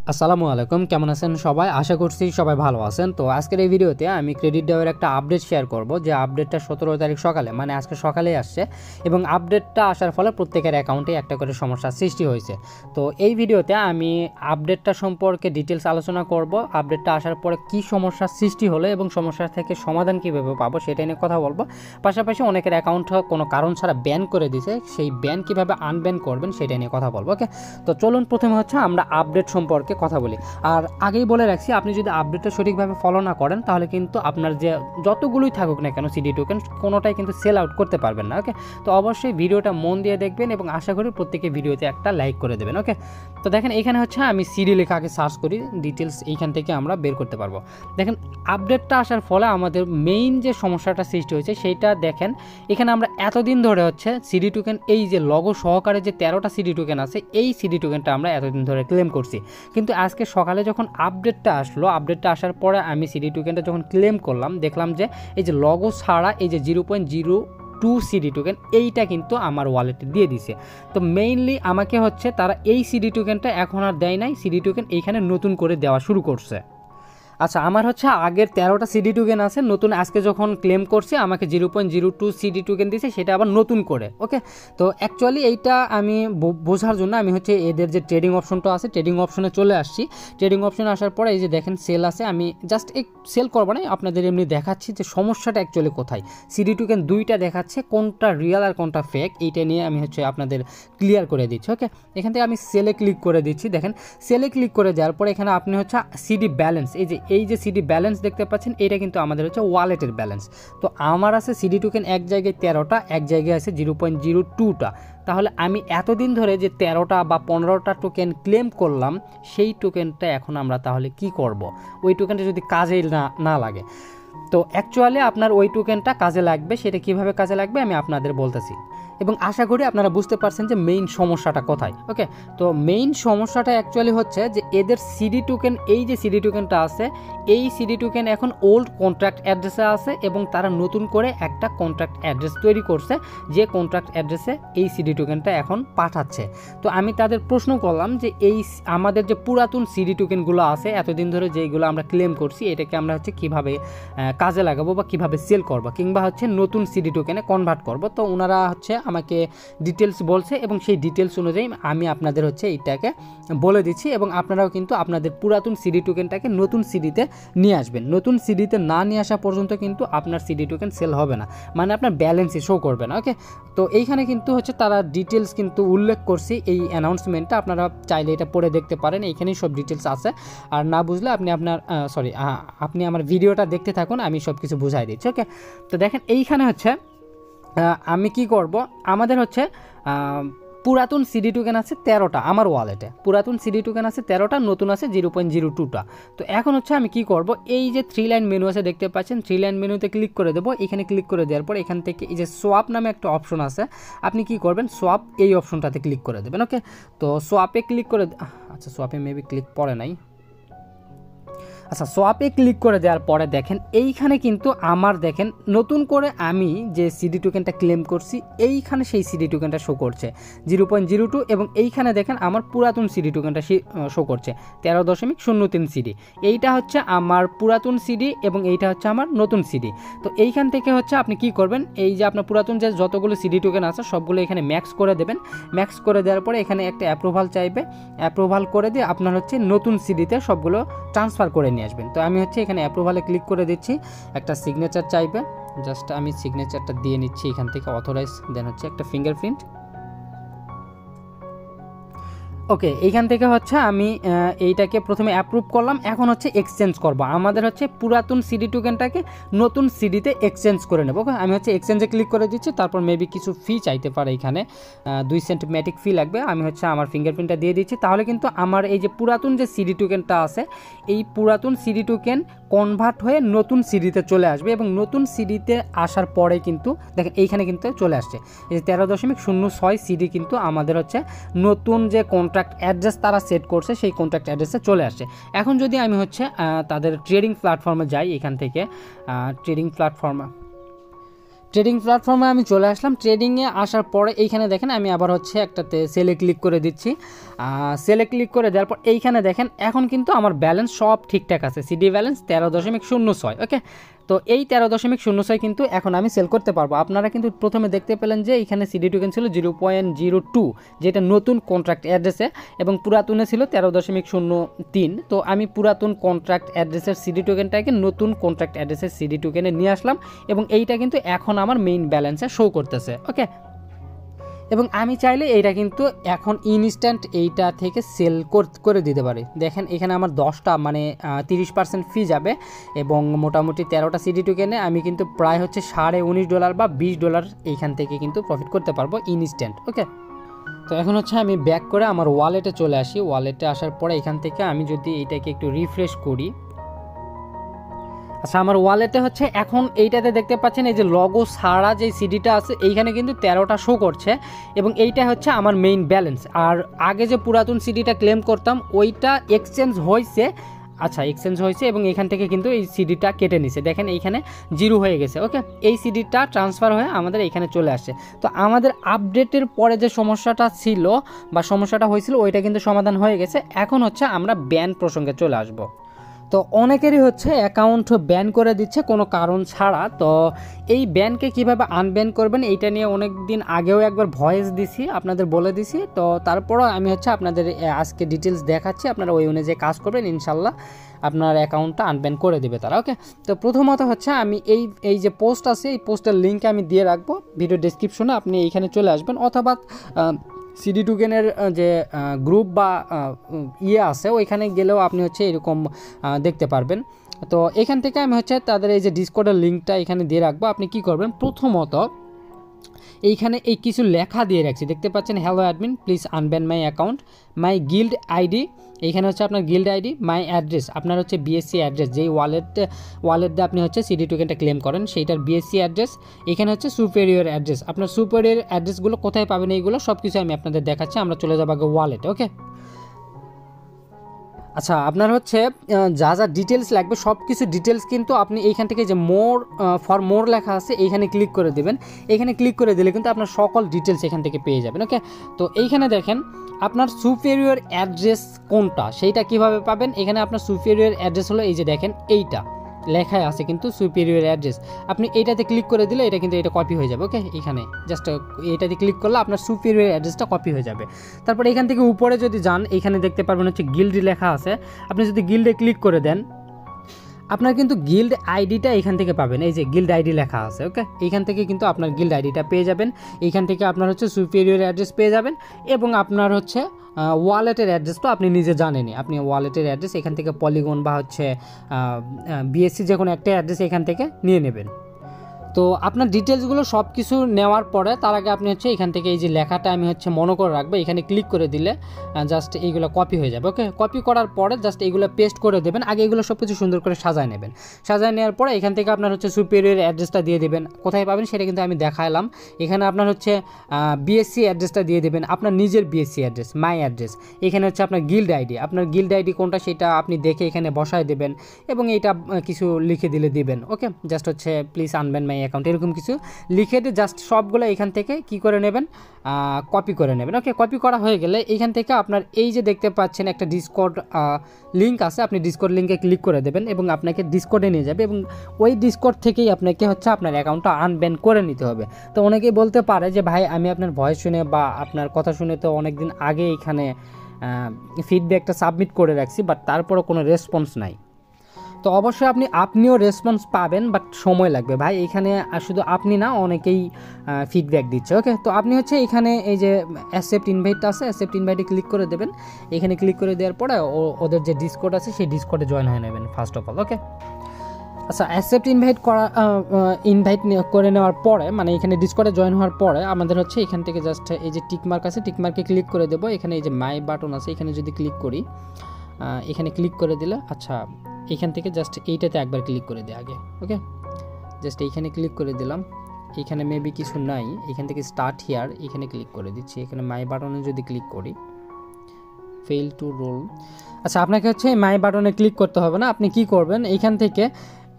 আসসালামু আলাইকুম, কেমন আছেন সবাই? আশা করছি সবাই ভালো আছেন। তো আজকের এই ভিডিওতে আমি ক্রেডিট ডেওয়ের একটা আপডেট শেয়ার করব, যে আপডেটটা 17 তারিখ সকালে, মানে আজকে সকালেই আসছে, এবং আপডেটটা আসার ফলে প্রত্যেকের অ্যাকাউন্টে একটা করে সমস্যার সৃষ্টি হয়েছে। তো এই ভিডিওতে আমি আপডেটটা সম্পর্কে ডিটেলস আলোচনা করব, আপডেটটা আসার পরে কি সমস্যার সৃষ্টি হলো এবং সমস্যা থেকে সমাধান কীভাবে পাবো সেটা নিয়ে কথা বলবো। পাশাপাশি অনেকের অ্যাকাউন্ট কোনো কারণ ছাড়া ব্যান করে দিয়েছে, সেই ব্যান কীভাবে আনব্যান করবেন সেটা নিয়ে কথা বলবো। ওকে, তো চলুন প্রথমে হচ্ছে আমরা আপডেট সম্পর্কে কথা বলি। আর আগেই বলে রাখছি, আপনি যদি আপডেটটা সঠিকভাবে ফলো না করেন তাহলে কিন্তু আপনার যে যতগুলোই থাকুক না কেন সিডি টোকেন, কোনোটাই কিন্তু সেল আউট করতে পারবেন না। ওকে, তো অবশ্যই ভিডিওটা মন দিয়ে দেখবেন এবং আশা করি প্রত্যেকে ভিডিওতে একটা লাইক করে দেবেন। ওকে, তো দেখেন এখানে হচ্ছে আমি সিডি লেখা আগে সার্চ করি, ডিটেলস এইখান থেকে আমরা বের করতে পারবো। দেখেন আপডেটটা আসার ফলে আমাদের মেইন যে সমস্যাটা সৃষ্টি হয়েছে সেইটা দেখেন। এখানে আমরা এতদিন ধরে হচ্ছে সিডি টোকেন, এই যে লগো সহকারে যে 13টা সিডি টোকেন আছে, এই সিডি টোকেনটা আমরা এতদিন ধরে ক্লেম করছি। কিন্তু আজকে সকালে যখন আপডেটটা আসলো, আপডেটটা আসার পরে আমি সিডি টোকেনটা যখন ক্লেম করলাম, দেখলাম যে এই যে লগো ছাড়া এই যে 0.02 সিডি টোকেন এইটা কিন্তু আমার ওয়ালেটে দিয়ে দিছে। তো মেইনলি আমাকে হচ্ছে তারা এই সিডি টোকেনটা এখন আর দেয় নাই, সিডি টোকেন এইখানে নতুন করে দেওয়া শুরু করছে। আচ্ছা, আমার হচ্ছে আগের 13টা সিডি টোকেন আছে, নতুন আজকে যখন ক্লেম করছে আমাকে 0.02 সিডি টোকেন দিয়েছে, সেটা আবার নতুন করে। ওকে, তো অ্যাকচুয়ালি এইটা আমি বোঝার জন্য আমি হচ্ছে এদের যে ট্রেডিং অপশনটা আছে, ট্রেডিং অপশনে চলে আসছি। ট্রেডিং অপশনে আসার পরে এই যে দেখেন সেল আছে, আমি জাস্ট এক সেল করবো না, আপনাদের এমনি দেখাচ্ছি যে সমস্যাটা অ্যাকচুয়ালি কোথায়। সিডি টোকেন দুইটা দেখাচ্ছে, কোনটা রিয়েল আর কোনটা ফেক, এইটা নিয়ে আমি হচ্ছে আপনাদের ক্লিয়ার করে দিচ্ছি। ওকে, এখান থেকে আমি সেলে ক্লিক করে দিচ্ছি। দেখেন সেলে ক্লিক করে দেওয়ার পরে এখানে আপনি হচ্ছে সিডি ব্যালেন্স, এই যে সিডি ব্যালেন্স দেখতে পাচ্ছেন, এটা কিন্তু আমাদের হচ্ছে ওয়ালেটের ব্যালেন্স। তো আমার আছে সিডি টোকেন এক জায়গায় 13টা, এক জায়গায় আছে 0.02টা। তাহলে আমি এতদিন ধরে যে 13টা বা 15টা টোকেন ক্লেম করলাম, সেই টোকেনটা এখন আমরা তাহলে কি করব? ওই টোকেনটা যদি কাজে না লাগে, তো অ্যাকচুয়ালি আপনার ওই টোকেনটা কাজে লাগবে। সেটা কিভাবে কাজে লাগবে আমি আপনাদের বলতেছি, এবং আশা করি আপনারা বুঝতে পারছেন যে মেইন সমস্যাটা কোথায়। ওকে, তো মেইন সমস্যাটা অ্যাকচুয়ালি হচ্ছে যে এদের সিডি টোকেন, এই যে সিডি টোকেনটা আছে, এই সিডি টোকেন এখন ওল্ড কন্ট্রাক্ট অ্যাড্রেসে আছে, এবং তারা নতুন করে একটা কন্ট্রাক্ট অ্যাড্রেস তৈরি করছে, যে কন্ট্রাক্ট অ্যাড্রেসে এই সিডি টোকেনটা এখন পাঠাচ্ছে। তো আমি তাদের প্রশ্ন করলাম যে এই আমাদের যে পুরাতন সিডি টোকেনগুলো আছে এতদিন ধরে যেগুলো আমরা ক্লেম করছি, এটাকে আমরা হচ্ছে কীভাবে কাজে লাগাবো বা কীভাবে সেল করবো, কিংবা হচ্ছে নতুন সিডি টোকেনে কনভার্ট করবো। তো ওনারা হচ্ছে আমাকে ডিটেলস বলছে, এবং সেই ডিটেলস অনুযায়ী আমি আপনাদের হচ্ছে এইটাকে বলে দিচ্ছি, এবং আপনারাও কিন্তু আপনাদের পুরাতন সিডি টোকেনটাকে নতুন সিডিতে নিয়ে আসবেন। নতুন সিডিতে না নিয়ে আসা পর্যন্ত কিন্তু আপনার সিডি টোকেন সেল হবে না, মানে আপনার ব্যালেন্সে শো করবে না। ওকে, তো এইখানে কিন্তু হচ্ছে তারা ডিটেলস কিন্তু উল্লেখ করছি এই অ্যানাউন্সমেন্টটা, আপনারা চাইলে এটা পড়ে দেখতে পারেন, এইখানেই সব ডিটেলস আছে। আর না বুঝলে আপনি আমার ভিডিওটা দেখতে থাকুন, আমি সব কিছু বুঝাই দিচ্ছি। ওকে, তো দেখেন এইখানে হচ্ছে আমি কি করব, আমাদের হচ্ছে পুরাতন সিডি টোকেন আছে 13টা আমার ওয়ালেটে, পুরাতন সিডি টোকেন আছে 13টা, নতুন আছে 0.02টা। তো এখন হচ্ছে আমি কি করব, এই যে 3 লাইন মেনু আছে দেখতে পাচ্ছেন, 3 লাইন মেনুতে ক্লিক করে দেবো। এখানে ক্লিক করে দেওয়ার পর এখান থেকে এই যে সোয়াপ নামে একটা অপশন আছে, আপনি কি করবেন, সোয়াপ এই অপশনটাতে ক্লিক করে দেবেন। ওকে, তো সোয়াপে ক্লিক করে, আচ্ছা সোয়াপে মেবি ক্লিক পড়ে নাই। আচ্ছা, সোয়াপে ক্লিক করে দেওয়ার পরে দেখেন এইখানে কিন্তু আমার দেখেন নতুন করে আমি যে সিডি টোকেনটা ক্লেম করছি, এইখানে সেই সিডি টোকেনটা শো করছে 0.02, এবং এইখানে দেখেন আমার পুরাতন সিডি টোকেনটা শো করছে 13.03 সিডি। এইটা হচ্ছে আমার পুরাতন সিডি এবং এইটা হচ্ছে আমার নতুন সিডি। তো এইখান থেকে হচ্ছে আপনি কি করবেন, এই যে আপনার পুরাতন যে যতগুলো সিডি টোকেন আছে সবগুলো এখানে ম্যাক্স করে দেবেন। ম্যাক্স করে দেওয়ার পরে এখানে একটা অ্যাপ্রুভাল চাইবে, অ্যাপ্রুভাল করে দিয়ে আপনার হচ্ছে নতুন সিডিতে সবগুলো ট্রান্সফার করে নিয়ে আসবেন। তো আমি হচ্ছে এখানে অ্যাপ্রুভালে ক্লিক করে দিচ্ছি, একটা সিগনেচার চাইবে, জাস্ট আমি সিগনেচারটা দিয়ে নিচ্ছি এখান থেকে, অথরাইজ, দেন হচ্ছে একটা ফিঙ্গারপ্রিন্ট। ওকে, এইখান থেকে হচ্ছে আমি এইটাকে প্রথমে অ্যাপ্রুভ করলাম। এখন হচ্ছে এক্সচেঞ্জ করব, আমাদের হচ্ছে পুরাতন সিডি টোকেনটাকে নতুন সিডিতে এক্সচেঞ্জ করে নেব। ওকে, আমি হচ্ছে এক্সচেঞ্জে ক্লিক করে দিচ্ছি, তারপর মেবি কিছু ফি চাইতে পারে, এখানে 2 সেন্ট ম্যাটিক ফি লাগবে। আমি হচ্ছে আমার ফিঙ্গারপ্রিন্টটা দিয়ে দিচ্ছি, তাহলে কিন্তু আমার এই যে পুরাতন যে সিডি টোকেনটা আছে, এই পুরাতন সিডি টোকেন কনভার্ট হয়ে নতুন সিডিতে চলে আসবে, এবং নতুন সিডিতে আসার পরে কিন্তু দেখেন এইখানে কিন্তু চলে আসছে এই যে 13.06 সিডি, কিন্তু আমাদের হচ্ছে নতুন যে কন্ট্রাক্ট অ্যাড্রেস তারা সেট করছে সেই কন্ট্রাক্ট অ্যাড্রেসে চলে আসছে। এখন যদি আমি হচ্ছে তাদের ট্রেডিং প্ল্যাটফর্মে যাই, এখান থেকে ট্রেডিং প্ল্যাটফর্মে ট্রেডিং প্ল্যাটফর্মে আমি চলে আসলাম। ট্রেডিংয়ে আসার পরে এইখানে দেখেন আমি আবার হচ্ছে একটাতে সেলে ক্লিক করে দিচ্ছি। সেলে ক্লিক করে দেওয়ার পর এইখানে দেখেন এখন কিন্তু আমার ব্যালেন্স সব ঠিকঠাক আছে, সিডি ব্যালেন্স 13.06। ওকে, তো এই 13.06 কিন্তু এখন আমি সেল করতে পারবো। আপনারা কিন্তু প্রথমে দেখতে পেলেন যে এখানে সিডি টোকেন ছিল 0.02, যেটা নতুন কন্ট্রাক্ট অ্যাড্রেসে, এবং পুরাতনে ছিল 13.03। তো আমি পুরাতন কন্ট্রাক্ট অ্যাড্রেসের সিডি টোকেনটাকে নতুন কন্ট্রাক্ট অ্যাড্রেসের সিডি টোকেনে নিয়ে আসলাম, এবং এইটা কিন্তু এখন আমার মেইন ব্যালেন্সে শো করতেছে। ওকে, এবং আমি চাইলে এইটা কিন্তু এখন ইনস্ট্যান্ট এইটা থেকে সেল করে দিতে পারি। দেখেন এখানে আমার 10টা মানে 30% ফি যাবে, এবং মোটামুটি 13টা সিডি টোকেনে আমি কিন্তু প্রায় হচ্ছে $19.5 বা $20 এইখান থেকে কিন্তু প্রফিট করতে পারবো ইনস্ট্যান্ট। ওকে, তো এখন হচ্ছে আমি ব্যাক করে আমার ওয়ালেটে চলে আসি। ওয়ালেটে আসার পরে এখান থেকে আমি যদি এইটাকে একটু রিফ্রেশ করি, আচ্ছা আমার ওয়ালেটে হচ্ছে এখন এইটাতে দেখতে পাচ্ছেন এই যে লগো ছাড়া যে সিডিটা আছে এইখানে কিন্তু 13টা শো করছে, এবং এইটা হচ্ছে আমার মেইন ব্যালেন্স। আর আগে যে পুরাতন সিডিটা ক্লেম করতাম ওইটা এক্সচেঞ্জ হয়েছে, আচ্ছা এক্সচেঞ্জ হয়েছে, এবং এখান থেকে কিন্তু এই সিডিটা কেটে নিছে। দেখেন এইখানে 0 হয়ে গেছে। ওকে, এই সিডিটা ট্রান্সফার হয়ে আমাদের এইখানে চলে আসছে। তো আমাদের আপডেটের পরে যে সমস্যাটা ছিল বা সমস্যাটা হয়েছিল ওইটা কিন্তু সমাধান হয়ে গেছে। এখন হচ্ছে আমরা ব্যান প্রসঙ্গে চলে আসবো। তো অনেকেরই হচ্ছে অ্যাকাউন্ট ব্যান করে দিচ্ছে কোনো কারণ ছাড়া। তো এই ব্যানকে কিভাবে আনব্যান করবেন এইটা নিয়ে অনেক দিন আগেও একবার ভয়েস দিছি, আপনাদের বলে দিছি। তো তারপরও আমি হচ্ছে আপনাদের আজকে ডিটেলস দেখাচ্ছি, আপনারা ওই অনুযায়ী কাজ করবেন, ইনশাল্লাহ আপনার অ্যাকাউন্টটা আনব্যান করে দেবে তারা। ওকে, তো প্রথমত হচ্ছে আমি এই যে পোস্ট আছে এই পোস্টের লিঙ্ক আমি দিয়ে রাখবো ভিডিও ডেসক্রিপশনে, আপনি এইখানে চলে আসবেন, অথবা সিডি টোকেনের যে গ্রুপ বা আছে ওইখানে গেলেও আপনি হচ্ছে এরকম দেখতে পারবেন। তো এখান থেকে আমি হচ্ছে তাদের এই যে ডিসকর্ডের লিঙ্কটা এখানে দিয়ে রাখবো। আপনি কি করবেন, প্রথমত এইখানে এই কিছু লেখা দিয়ে রাখছি, দেখতে পাচ্ছেন hello admin please unban my account, my guild ID, এইখানে হচ্ছে আপনার গিল্ড আইডি, মাই অ্যাড্রেস, আপনার হচ্ছে বিএসসি অ্যাড্রেস, যেই ওয়ালেট দিয়ে আপনি হচ্ছে সিডি টোকেনটা ক্লেম করেন সেইটার বিএসসি অ্যাড্রেস, এখানে হচ্ছে সুপেরিয়র অ্যাড্রেস। আপনার সুপেরিয়র অ্যাড্রেসগুলো কোথায় পাবেন এইগুলো সব কিছু আমি আপনাদের দেখাচ্ছি। আমরা চলে যাবো আগে ওয়ালেটে। ওকে, আচ্ছা আপনার হচ্ছে যা যা ডিটেলস লাগবে সব কিছু ডিটেলস কিন্তু আপনি এইখান থেকে যে ফর মোর লেখা আছে এইখানে ক্লিক করে দেবেন। এখানে ক্লিক করে দিলে কিন্তু আপনার সকল ডিটেলস এখান থেকে পেয়ে যাবেন। ওকে, তো এইখানে দেখেন আপনার সুপেরিয়র অ্যাড্রেস কোনটা সেইটা কিভাবে পাবেন। এখানে আপনার সুপেরিয়র অ্যাড্রেস হলো এই যে দেখেন এইটা লেখায় আছে কিন্তু সুপেরিয়র অ্যাড্রেস, আপনি এইটাতে ক্লিক করে দিলে এটা কিন্তু এটা কপি হয়ে যাবে। ওকে, এখানে জাস্ট এইটাতে ক্লিক করলে আপনার সুপেরিয়র অ্যাড্রেসটা কপি হয়ে যাবে। তারপর এখান থেকে উপরে যদি যান এখানে দেখতে পারবেন হচ্ছে গিল্ড লেখা আছে, আপনি যদি গিল্ডে ক্লিক করে দেন আপনার কিন্তু গিল্ড আইডিটা এখান থেকে পাবেন, এই যে গিল্ড আইডি লেখা আছে। ওকে, এইখান থেকে কিন্তু আপনার গিল্ড আইডিটা পেয়ে যাবেন, এইখান থেকে আপনার হচ্ছে সুপেরিয়র অ্যাড্রেস পেয়ে যাবেন, এবং আপনার হচ্ছে ওয়ালেটের অ্যাড্রেস তো আপনি নিজে জানেনই, আপনি ওয়ালেটের অ্যাড্রেস এখান থেকে পলিগন বা হচ্ছে বিএসসি যে কোনো একটা অ্যাড্রেস এখান থেকে নিয়ে নেবেন। তো আপনার ডিটেলসগুলো সব কিছু নেওয়ার পরে তার আগে আপনি হচ্ছে এখান থেকে এই যে লেখাটা আমি হচ্ছে মনে করে রাখবো, এখানে ক্লিক করে দিলে জাস্ট এইগুলো কপি হয়ে যাবে। ওকে, কপি করার পরে জাস্ট এইগুলো পেস্ট করে দেবেন। আগে এগুলো সব কিছু সুন্দর করে সাজায় নেবেন। সাজায় নেওয়ার পরে এখান থেকে আপনার হচ্ছে সুপেরিয়র অ্যাড্রেসটা দিয়ে দেবেন, কোথায় পাবেন সেটা কিন্তু আমি দেখালাম। এখানে আপনার হচ্ছে বিএসসি অ্যাড্রেসটা দিয়ে দেবেন, আপনার নিজের বিএসসি অ্যাড্রেস, মাই অ্যাড্রেস, এখানে হচ্ছে আপনার গিল্ড আইডি, আপনার গিল্ড আইডি কোনটা সেটা আপনি দেখে এখানে বসায় দেবেন, এবং এইটা কিছু লিখে দিলে দিবেন। ওকে, জাস্ট হচ্ছে প্লিজ আনবেন মাই অ্যাকাউন্ট এরকম কিছু লিখে দিয়ে জাস্ট সবগুলো এখান থেকে কি করে নেবেন, কপি করে নেবেন। ওকে, কপি করা হয়ে গেলে এইখান থেকে আপনার এই যে দেখতে পাচ্ছেন একটা ডিসকর্ড লিঙ্ক আছে, আপনি ডিসকর্ড লিঙ্কে ক্লিক করে দেবেন এবং আপনাকে ডিসকর্ডে নিয়ে যাবে, এবং ওই ডিসকর্ড থেকেই আপনাকে হচ্ছে আপনার অ্যাকাউন্টটা আনব্যান করে নিতে হবে। তো অনেকেই বলতে পারে যে ভাই আমি আপনার ভয়েস শুনে বা আপনার কথা শুনে তো অনেক দিন আগে এখানে ফিডব্যাকটা সাবমিট করে রাখছি, বাট তারপরও কোনো রেসপন্স নাই। তো অবশ্যই আপনিও রেসপন্স পাবেন, বাট সময় লাগবে ভাই। এখানে শুধু আপনি না, অনেকেই ফিডব্যাক দিচ্ছে। ওকে, তো আপনি হচ্ছে এখানে এই যে অ্যাকসেপ্ট ইনভাইটটা আছে, অ্যাকসেপ্ট ইনভাইটে ক্লিক করে দেবেন। এখানে ক্লিক করে দেওয়ার পরে ওদের যে ডিসকর্ড আছে সেই ডিসকর্ডে জয়েন হয়ে নেবেন ফার্স্ট অফ অল। ওকে, আচ্ছা অ্যাকসেপ্ট ইনভাইট করে নেওয়ার পরে মানে এখানে ডিসকর্ডে জয়েন হওয়ার পরে আমাদের হচ্ছে এখান থেকে জাস্ট এই যে টিকমার্ক আছে, টিকমার্কে ক্লিক করে দেবো। এখানে এই যে মাই বাটন আছে, এখানে যদি ক্লিক করি, এখানে ক্লিক করে দিলে আচ্ছা এখান থেকে জাস্ট এইটাতে একবার ক্লিক করে দিই আগে। ওকে, জাস্ট এইখানে ক্লিক করে দিলাম, এখানে মেবি কিছু নাই, এখান থেকে স্টার্ট হিয়ার এখানে ক্লিক করে দিচ্ছি। এখানে মাই বাটনে যদি ক্লিক করি, ফেল টু রোল, আচ্ছা আপনাকে হচ্ছে মাই বাটনে ক্লিক করতে হবে না, আপনি কি করবেন এইখান থেকে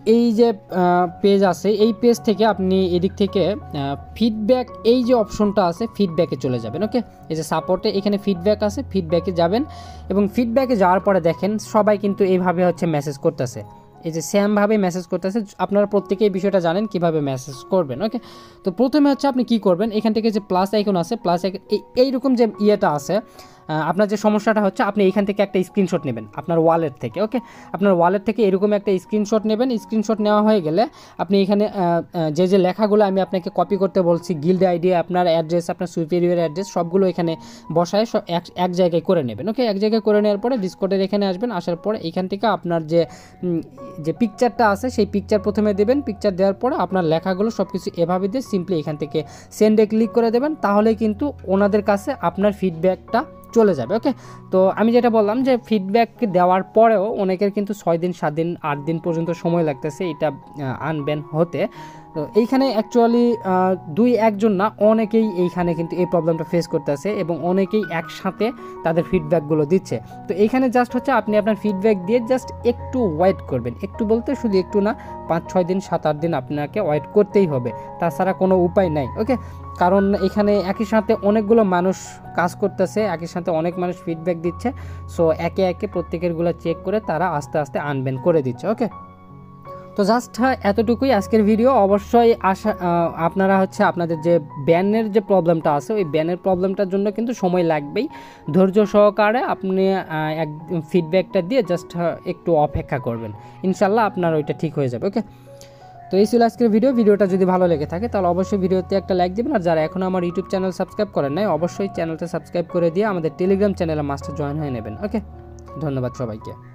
এই যে পেজ আছে এই পেজ থেকে আপনি এদিক থেকে ফিডব্যাক এই যে অপশনটা আছে ফিডব্যাকে চলে যাবেন। ওকে, এই যে সাপোর্টে এখানে ফিডব্যাক আছে, ফিডব্যাকে যাবেন এবং ফিডব্যাকে যাওয়ার পরে দেখেন সবাই কিন্তু এইভাবে হচ্ছে মেসেজ করতেছে, এই যে সেমভাবে মেসেজ করতেছে। আপনারা প্রত্যেকেই এই বিষয়টা জানেন কিভাবে মেসেজ করবেন। ওকে, তো প্রথমে হচ্ছে আপনি কি করবেন, এখান থেকে যে প্লাস আইকন আছে, প্লাস আইকন এইরকম যে ইয়েটা আছে, আপনার যে সমস্যাটা হচ্ছে আপনি এইখান থেকে একটা স্ক্রিনশট নেবেন আপনার ওয়ালেট থেকে। ওকে, আপনার ওয়ালেট থেকে এরকম একটা স্ক্রিনশট নেবেন। স্ক্রিনশট নেওয়া হয়ে গেলে আপনি এখানে যে লেখাগুলো আমি আপনাকে কপি করতে বলছি, গিল্ড আইডি, আপনার অ্যাড্রেস, আপনার সুপিরিয়র অ্যাড্রেস, সবগুলো এখানে বসায় এক জায়গায় করে নেবেন। ওকে, এক জায়গায় করে নেওয়ার পরে ডিসকর্ডের এখানে আসবেন, আসার পরে এখান থেকে আপনার যে পিকচারটা আছে সেই পিকচার প্রথমে দেবেন। পিকচার দেওয়ার পরে আপনার লেখাগুলো সব কিছু এভাবে দিয়ে সিম্পলি এখান থেকে সেন্ডে ক্লিক করে দেবেন, তাহলে কিন্তু ওনাদের কাছে আপনার ফিডব্যাকটা চলে যাবে। ওকে, তো আমি যেটা বললাম যে ফিডব্যাক দেওয়ার পরেও অনেকের কিন্তু 6 দিন 7 দিন 8 দিন পর্যন্ত সময় লাগতেছে এটা আনব্যান হতে। তো এইখানে অ্যাকচুয়ালি 2-1 জন না, অনেকেই এইখানে কিন্তু এই প্রবলেমটা ফেস করতেছে এবং অনেকেই একসাথে তাদের ফিডব্যাকগুলো দিচ্ছে। তো এইখানে জাস্ট হচ্ছে আপনি আপনার ফিডব্যাক দিয়ে জাস্ট একটু ওয়েট করবেন, একটু বলতে শুধু একটু না, 5-6 দিন 7-8 দিন আপনাকে ওয়েট করতেই হবে, তাছাড়া কোনো উপায় নাই। ওকে, কারণ এখানে একই সাথে অনেকগুলো মানুষ কাজ করতেছে, একই সাথে অনেক মানুষ ফিডব্যাক দিচ্ছে, সো একে একে প্রত্যেকেরগুলো চেক করে তারা আস্তে আস্তে আনব্যান করে দিচ্ছে। ওকে, তো জাস্ট এতটুকুই আজকের ভিডিও। অবশ্যই আপনারা হচ্ছে আপনাদের যে ব্যানের যে প্রবলেমটা আছে ওই ব্যানের প্রবলেমটার জন্য কিন্তু সময় লাগবেই, ধৈর্য সহকারে আপনি ফিডব্যাকটা দিয়ে জাস্ট একটু অপেক্ষা করবেন, ইনশাল্লাহ আপনার ওইটা ঠিক হয়ে যাবে। ওকে, তো এই ছিল আজকের ভিডিওটা যদি ভালো লেগে থাকে তাহলে অবশ্যই ভিডিওতে একটা লাইক দেবেন, আর যারা এখনও আমার ইউটিউব চ্যানেল সাবস্ক্রাইব করেন নাই অবশ্যই চ্যানেলটা সাবস্ক্রাইব করে দিয়ে আমাদের টেলিগ্রাম চ্যানেলে মাস্টার জয়েন হয়ে নেবেন। ওকে, ধন্যবাদ সবাইকে।